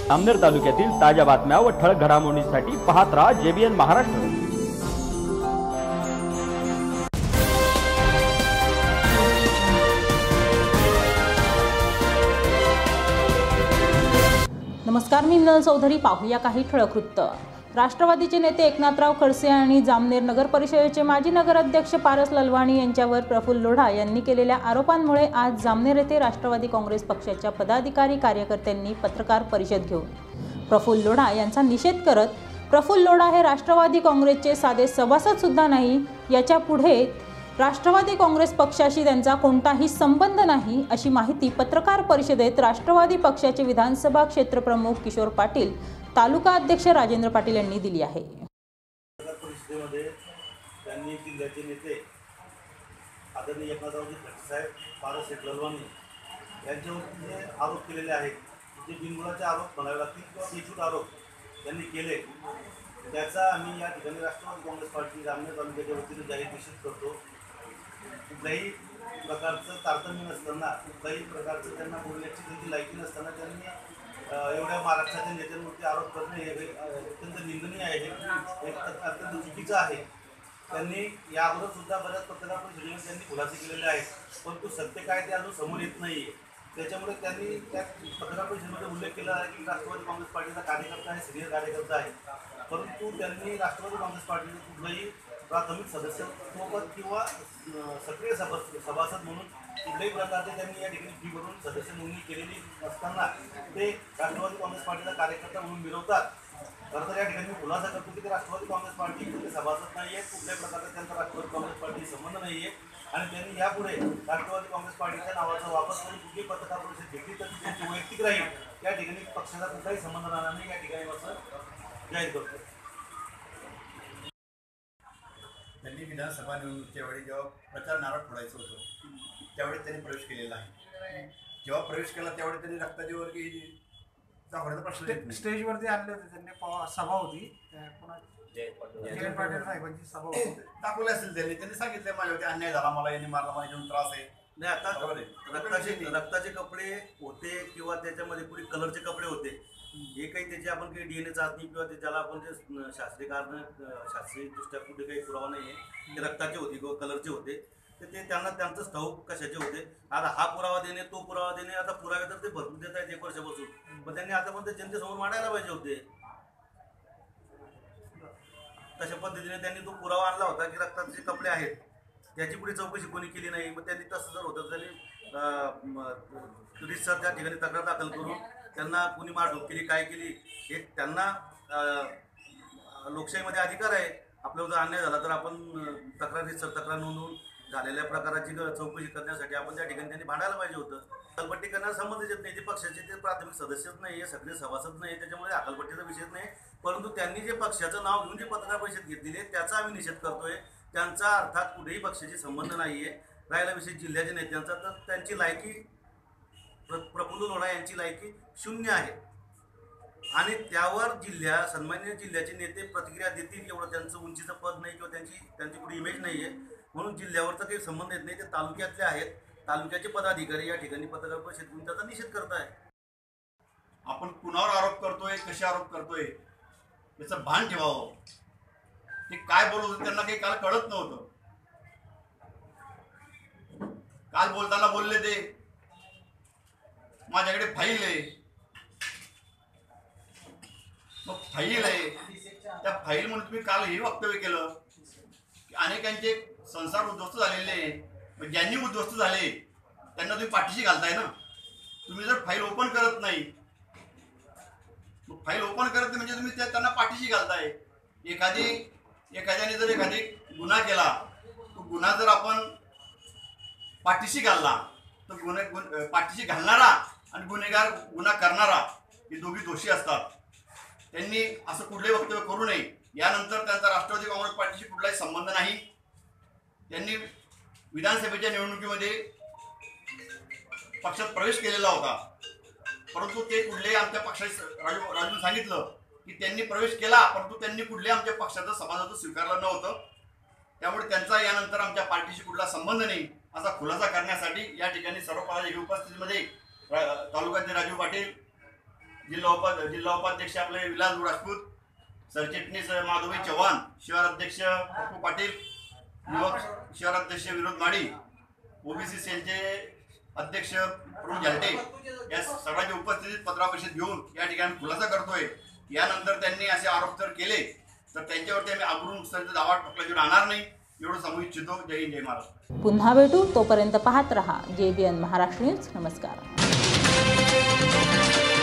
जामनेर तालुक्यातील ताज्या बातम्या व ठळक घडामोडींसाठी पाहत राहा JBN महाराष्ट्र। नमस्कार, मी मिनल चौधरी। पाहूया काही ठळक वृत्त। राष्ट्रवादीचे नेते एकनाथराव खडसे आणि जामनेर नगर परिषदेचे माजी नगराध्यक्ष पारस ललवाणी यांच्यावर प्रफुल्ल लोढा यांनी केलेल्या आरोपांमुळे आज जामनेर येथे राष्ट्रवादी काँग्रेस पक्षाच्या पदाधिकारी कार्यकर्त्यांनी पत्रकार परिषद घेऊन प्रफुल्ल लोढा यांचा निषेध करत, प्रफुल्ल लोढा हे राष्ट्रवादी काँग्रेसचे साधे सभासद सुद्धा नाही, याच्या पुढे राष्ट्रवादी काँग्रेस पक्षाशी त्यांचा कोणताही संबंध नाही, अशी माहिती पत्रकार परिषदेत राष्ट्रवादी पक्षाचे विधानसभा क्षेत्र प्रमुख किशोर पाटील, तालुका अध्यक्ष राजेंद्र पाटील यांनी दिली आहे। परिषदेमध्ये त्यांनी जिल्ह्याचे नेते आदरणीय एकनाथरावजी खडसे साहेब, पारस ललवाणी यांच्यावर आरोप केलेले आहेत, जे बिनबुडाचे आरोप म्हणावे लागतील किंवा बेछूट आरोप त्यांनी केले, त्याचा आम्ही या ठिकाणी राष्ट्रवादी काँग्रेस पार्टी जामनेर तालुक्याच्या वतीने जाहीर निषेध करतो। कुठल्याही प्रकारचं तारतम्य नसताना, कुठल्याही प्रकारचं त्यांना बोलण्याची त्यांची लायकी नसताना त्यांनी एवढ्या महाराष्ट्राच्या नेत्यांवरती आरोप करणे हे अत्यंत निंदनीय आहे, हे अत्यंत चुकीचं आहे। त्यांनी या अगोदर सुद्धा बऱ्याच पत्रकार परिषदेमध्ये त्यांनी खुलासे केलेले आहेत, परंतु सत्य काय ते अजून समोर येत नाही आहे। त्याच्यामुळे त्यांनी त्या पत्रकार परिषदेमध्ये उल्लेख केला आहे की राष्ट्रवादी काँग्रेस पार्टीचा कार्यकर्ता आहे, सिनियर कार्यकर्ता आहे, परंतु त्यांनी राष्ट्रवादी काँग्रेस पार्टीचे कुठलंही प्राथमिक सदस्यत्वपद किंवा सक्रिय सभासद म्हणून कुठल्याही प्रकारचे त्यांनी या ठिकाणी फी भरून सदस्य नोंदणी केलेली नसताना ते राष्ट्रवादी काँग्रेस पार्टीचा कार्यकर्ता म्हणून मिरवतात। खरं तर या ठिकाणी मी खुलासा करतो की ते राष्ट्रवादी काँग्रेस पार्टीचे सभासद नाही आहेत, कुठल्याही प्रकारचा त्यांचा राष्ट्रवादी काँग्रेस पार्टीशी संबंध नाही आहे आणि त्यांनी यापुढे राष्ट्रवादी काँग्रेस पार्टीच्या नावाचा वापर करून कुठली पत्रकार परिषद घेतली तर त्यांची वैयक्तिक राहील, या ठिकाणी पक्षाचा कुठलाही संबंध राहणार नाही, या ठिकाणी असं जाहीर करतो। त्यांनी विधानसभा निवडणुकीच्या वेळी जेव्हा प्रचार नारळ फोडायचं होतं त्यावेळी त्यांनी प्रवेश केलेला आहे। जेव्हा प्रवेश केला त्यावेळी त्यांनी रक्ताची वर्गीचा होण्याचा प्रश्न स्टेजवरती आणले होते, त्यांनी सभा होती, जयंत पाटील साहेबांची सभा होती, दाखवले असेल त्यांनी सांगितलं माझ्यावरती अन्याय झाला, मला यांनी मारला, मला घेऊन त्रास आहे। नाही, आता रक्ताचे कपडे होते किंवा त्याच्यामध्ये कुठे कलरचे कपडे होते, हे काही त्याची आपण काही DNA चाचणी किंवा त्याला आपण जे शास्त्रीय कारण शास्त्रीयदृष्ट्या कुठे काही पुरावा नाही आहे, ते रक्ताचे होते किंवा कलरचे होते, तर ते त्यांना त्यांचंच ठाऊक कशाचे होते। आता हा पुरावा देणे, तो पुरावा देणे, आता पुरावे तर ते भरपूर देत आहेत 1 वर्षापासून, पण त्यांनी आता पण ते जनतेसमोर मांडायला पाहिजे होते। तशा पद्धतीने त्यांनी तो पुरावा आणला होता की रक्ताचे कपडे आहेत, त्याची पुढे चौकशी कोणी केली नाही। मग त्यांनी तसं जर होतं त्यांनी रितसर त्या ठिकाणी तक्रार दाखल करून त्यांना कुणी मारहाण केली, काय केली, हे त्यांना लोकशाहीमध्ये अधिकार आहे। आपल्यावर जर अन्याय झाला तर आपण तक्रार नोंदवून झालेल्या प्रकाराची चौकशी करण्यासाठी आपण त्या ठिकाणी त्यांनी भांडायला पाहिजे होतं। हकालपट्टी करण्याला संबंधित येत नाही, ते पक्षाचे ते प्राथमिक सदस्यच नाही आहे, सक्रिय सभासद नाही, त्याच्यामुळे हकालपट्टीचा विषयच नाही। परंतु त्यांनी जे पक्षाचं नाव घेऊन जे पत्रकार परिषद घेतलेली आहे त्याचा आम्ही निषेध करतोय। त्यांचा अर्थात कुठेही पक्षाशी संबंध नाही आहे। राहिला विषय जिल्ह्याच्या नेत्यांचा, तर त्यांची लायकी प्रफुल्ल लोढा यांची लायकी 0 आहे आणि त्यावर सन्माननीय जिल्ह्याचे नेते प्रतिक्रिया देतील एवढं त्यांचं उंचीचं पद नाही किंवा त्यांची कुठे इमेज नाही आहे, म्हणून जिल्ह्यावरचा काही संबंध येत नाही, ते तालुक्यातले आहेत। तालुक्याचे पदाधिकारी या ठिकाणी पत्रकार परिषद घेऊन त्याचा निषेध करताय। आपण कुणावर आरोप करतोय, कसे आरोप करतोय याचं भान ठेवावं। ते काय बोलत होते त्यांना काही काल कळत नव्हतं, काल बोलताना बोलले ते माझ्याकडे फाईल आहे, मग फाईल आहे त्या फाईल म्हणून तुम्ही काल हे वक्तव्य केलं की अनेकांचे संसार उद्ध्वस्त झालेले, मग ज्यांनी उद्ध्वस्त झाले त्यांना तुम्ही पाठीशी घालताय ना। तुम्ही जर फाईल ओपन करत नाही, फाईल ओपन करत नाही म्हणजे तुम्ही त्यांना पाठीशी घालताय। एखाद्याने जर एखादी गुन्हा केला, तो गुन्हा जर आपण पाठीशी घालला तर पाठीशी घालणारा आणि गुन्हेगार गुन्हा करणारा हे दोघी दोषी असतात। त्यांनी असं कुठलंही वक्तव्य करू नये। यानंतर त्यांचा राष्ट्रवादी काँग्रेस पार्टीशी कुठलाही संबंध नाही। त्यांनी विधानसभेच्या निवडणुकीमध्ये पक्षात प्रवेश केलेला होता, परंतु ते कुठलेही आमच्या पक्षाचे राजून सांगितलं की त्यांनी प्रवेश केला, परंतु त्यांनी कुठल्याही आमच्या पक्षाचं सभासदत्व स्वीकारलं नव्हतं। त्यामुळे त्यांचा यानंतर आमच्या पार्टीशी कुठला संबंध नाही असा खुलासा करण्यासाठी या ठिकाणी सर्व पदाधिकारी उपस्थितीमध्ये तालुकाचे राजू पाटील, जिल्हा उपाध्यक्ष आपले विलास राजपूत, सरचिटणीस माधवी चव्हाण, शहर अध्यक्ष पप्पू पाटील, युवक शहर अध्यक्ष विनोद माडी, ओबीसी सेलचे अध्यक्ष प्रभू झालटे या सर्वांच्या उपस्थितीत पत्रकार परिषद घेऊन या ठिकाणी खुलासा करतोय. यानंतर त्यांनी असे आरोप जर केले तर त्यांच्यावरती आम्ही आबरून उचलण्याचा दावा ठोकल्याशिवाय राहणार नाही एवढं सांगू इच्छितो. जय हिंद, जय महाराष्ट्र. पुन्हा भेटू, तोपर्यंत पाहत रहा JBN महाराष्ट्र न्यूज. नमस्कार.